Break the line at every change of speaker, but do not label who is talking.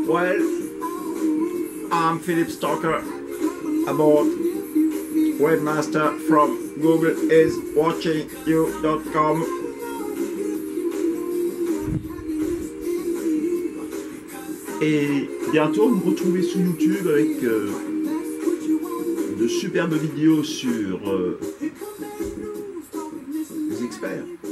Well, I'm Philip Stalker, about webmaster from googleiswatchingyou.com. Et bientôt, vous me retrouvez sur YouTube avec de superbes vidéos sur les experts.